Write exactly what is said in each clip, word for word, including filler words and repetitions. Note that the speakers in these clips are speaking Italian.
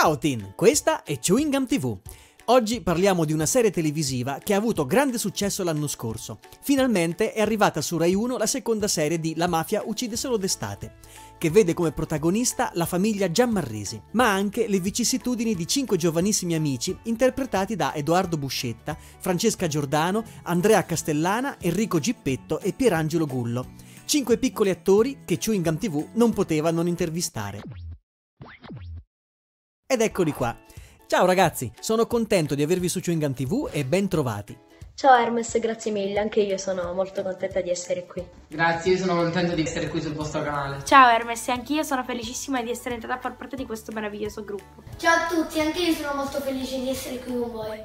Ciao Tin, questa è Chewing Gum tivù. Oggi parliamo di una serie televisiva che ha avuto grande successo l'anno scorso. Finalmente è arrivata su Rai uno la seconda serie di La mafia uccide solo d'estate, che vede come protagonista la famiglia Giammarresi, ma anche le vicissitudini di cinque giovanissimi amici interpretati da Edoardo Buscetta, Francesca Giordano, Andrea Castellana, Enrico Gippetto e Pierangelo Gullo. Cinque piccoli attori che Chewing Gum tivù non poteva non intervistare. Ed eccoli qua. Ciao ragazzi, sono contento di avervi su Chewing Gum tivù e ben trovati. Ciao Hermes, grazie mille, anche io sono molto contenta di essere qui. Grazie, io sono contento di essere qui sul vostro canale. Ciao Hermes, e anch'io sono felicissima di essere entrata a far parte di questo meraviglioso gruppo. Ciao a tutti, anche io sono molto felice di essere qui con voi.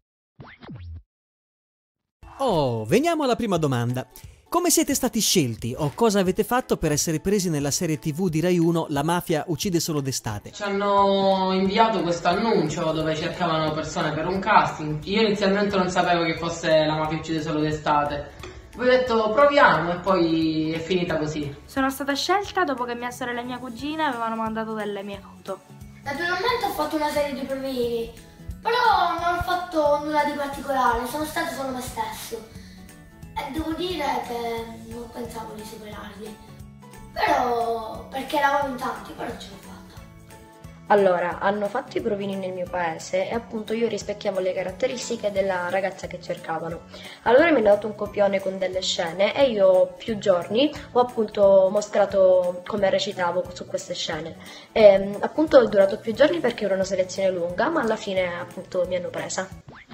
Oh, veniamo alla prima domanda. Come siete stati scelti o cosa avete fatto per essere presi nella serie tivù di Rai uno La mafia uccide solo d'estate? Ci hanno inviato questo annuncio dove cercavano persone per un casting. Io inizialmente non sapevo che fosse La mafia uccide solo d'estate. Poi ho detto proviamo e poi è finita così. Sono stata scelta dopo che mia sorella e mia cugina avevano mandato delle mie foto. Naturalmente ho fatto una serie di provini, però non ho fatto nulla di particolare, sono stato solo me stesso. E devo dire che non pensavo di superarli, però perché eravamo in tanti, però ce l'ho fatta. Allora, hanno fatto i provini nel mio paese e appunto io rispecchiavo le caratteristiche della ragazza che cercavano. Allora mi hanno dato un copione con delle scene e io più giorni ho appunto mostrato come recitavo su queste scene. E appunto è durato più giorni perché era una selezione lunga, ma alla fine appunto mi hanno presa.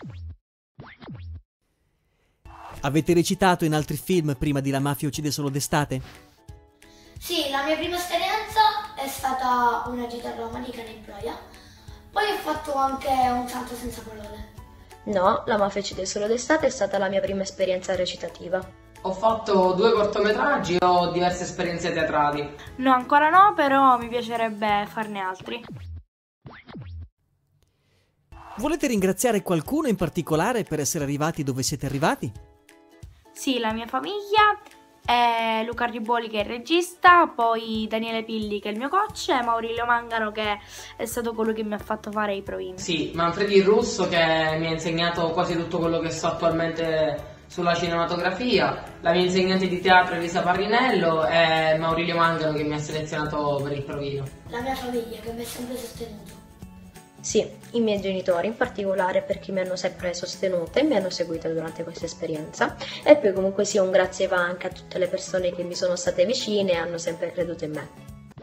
Avete recitato in altri film prima di La mafia uccide solo d'estate? Sì, la mia prima esperienza è stata una gita romanica in Proia, poi ho fatto anche Un santo senza parole. No, La mafia uccide solo d'estate è stata la mia prima esperienza recitativa. Ho fatto due cortometraggi e ho diverse esperienze teatrali. No, ancora no, però mi piacerebbe farne altri. Volete ringraziare qualcuno in particolare per essere arrivati dove siete arrivati? Sì, la mia famiglia, e Luca Riboli che è il regista, poi Daniele Pilli che è il mio coach e Maurilio Mangano che è stato colui che mi ha fatto fare i provini. Sì, Manfredi Russo che mi ha insegnato quasi tutto quello che so attualmente sulla cinematografia, la mia insegnante di teatro Elisa Parrinello e Maurilio Mangano che mi ha selezionato per il provino. La mia famiglia che mi ha sempre sostenuto. Sì, i miei genitori in particolare perché mi hanno sempre sostenuta e mi hanno seguita durante questa esperienza e poi comunque sia un grazie va anche a tutte le persone che mi sono state vicine e hanno sempre creduto in me.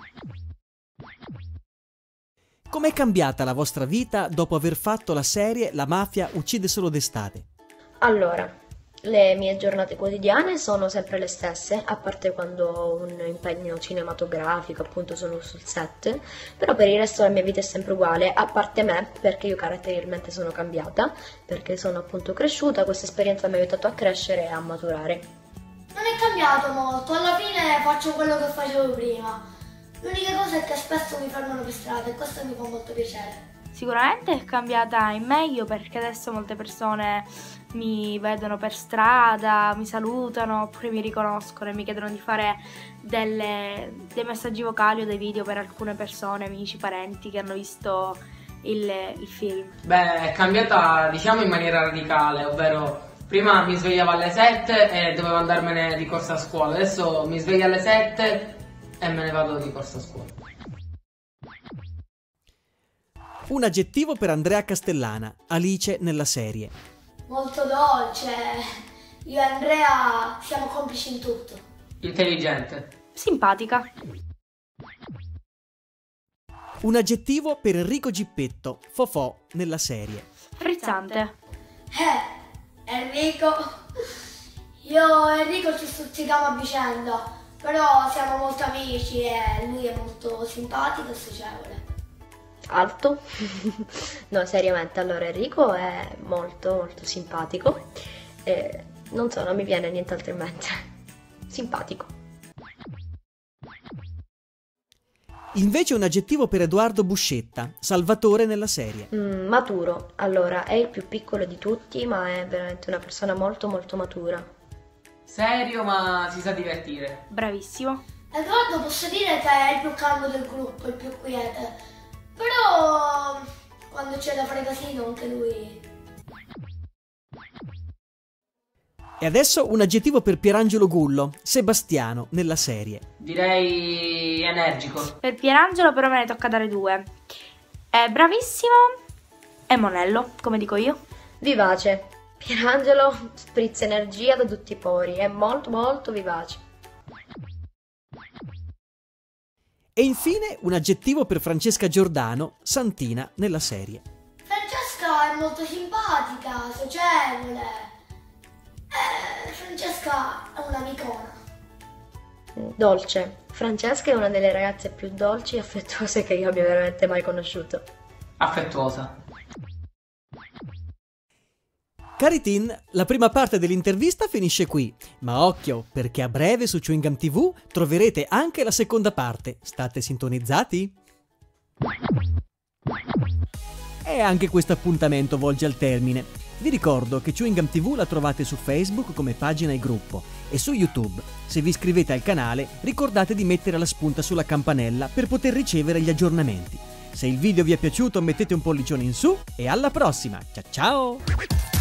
Com'è cambiata la vostra vita dopo aver fatto la serie La mafia uccide solo d'estate? Allora, le mie giornate quotidiane sono sempre le stesse, a parte quando ho un impegno cinematografico, appunto sono sul set, però per il resto la mia vita è sempre uguale, a parte me, perché io caratterialmente sono cambiata, perché sono appunto cresciuta, questa esperienza mi ha aiutato a crescere e a maturare. Non è cambiato molto, alla fine faccio quello che facevo prima. L'unica cosa è che spesso mi fermano per strada e questo mi fa molto piacere. Sicuramente è cambiata in meglio perché adesso molte persone mi vedono per strada, mi salutano oppure mi riconoscono e mi chiedono di fare delle, dei messaggi vocali o dei video per alcune persone, amici, parenti che hanno visto il, il film. Beh, è cambiata diciamo in maniera radicale, ovvero prima mi svegliavo alle sette e dovevo andarmene di corsa a scuola, adesso mi sveglio alle sette e me ne vado di corsa a scuola. Un aggettivo per Andrea Castellana, Alice nella serie. Molto dolce, io e Andrea siamo complici in tutto. Intelligente. Simpatica. Un aggettivo per Enrico Gippetto, Fofò nella serie. Frizzante. Eh, Enrico, io e Enrico ci stuzzichiamo a vicenda, però siamo molto amici e lui è molto simpatico e socievole. Alto? No, seriamente, allora Enrico è molto molto simpatico e non so, non mi viene nient'altro in mente. Simpatico. Invece un aggettivo per Edoardo Buscetta, Salvatore nella serie. Mm, maturo, allora è il più piccolo di tutti ma è veramente una persona molto molto matura. Serio ma si sa divertire. Bravissimo. Edoardo posso dire che è il più calmo del gruppo, il più quiete. Però quando c'è da fare casino anche lui... E adesso un aggettivo per Pierangelo Gullo, Sebastiano, nella serie. Direi energico. Per Pierangelo però me ne tocca dare due. È bravissimo e monello, come dico io. Vivace. Pierangelo sprizza energia da tutti i pori, è molto molto vivace. E infine un aggettivo per Francesca Giordano, Santina, nella serie. Francesca è molto simpatica, socievole. Eh, Francesca è un'amicona. Dolce. Francesca è una delle ragazze più dolci e affettuose che io abbia veramente mai conosciuto. Affettuosa. Cari teen, la prima parte dell'intervista finisce qui, ma occhio, perché a breve su Chewing Gum tivù troverete anche la seconda parte. State sintonizzati? E anche questo appuntamento volge al termine. Vi ricordo che Chewing Gum tivù la trovate su Facebook come pagina e gruppo e su YouTube. Se vi iscrivete al canale, ricordate di mettere la spunta sulla campanella per poter ricevere gli aggiornamenti. Se il video vi è piaciuto mettete un pollicione in su e alla prossima! Ciao ciao!